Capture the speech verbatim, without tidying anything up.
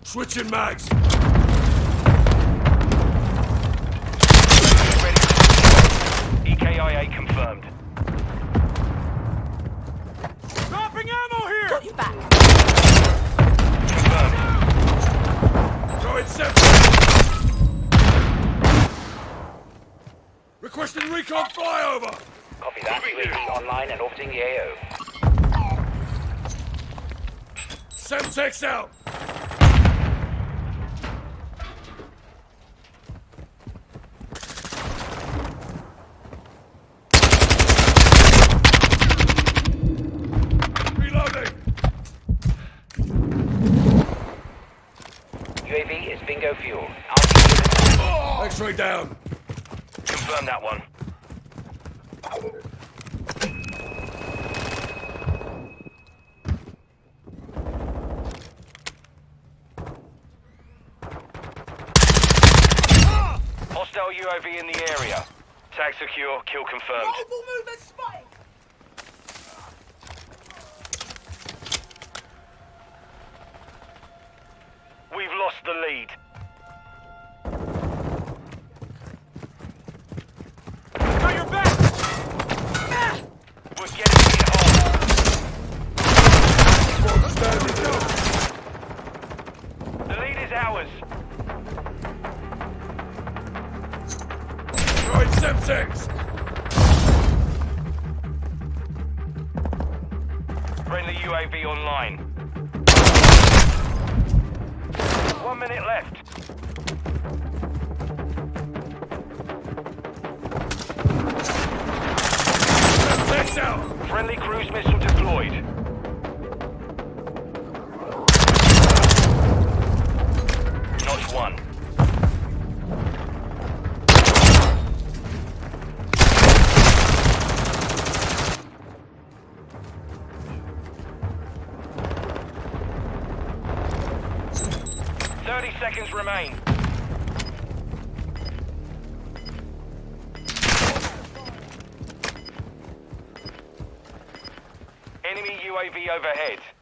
Switching mags. E K I A confirmed. Dropping ammo here! Got your back. Confirmed. Throwing seven. Requesting recon flyover. Copy that. U A V online and orbiting the A O. Semtex out. Reloading. U A V is bingo fuel. I'll X-ray down. confirm that one. Hostile U A V in the area. Tag secure, kill confirmed. Mobile mover spotted. We've lost the lead. Got your back. We're getting hit hard. Standing down. The lead is ours. Throwing Semtex. Friendly U A V online. One minute left. Semtex out. Friendly cruise missile deployed. Notch one. Thirty seconds remain. Enemy U A V overhead.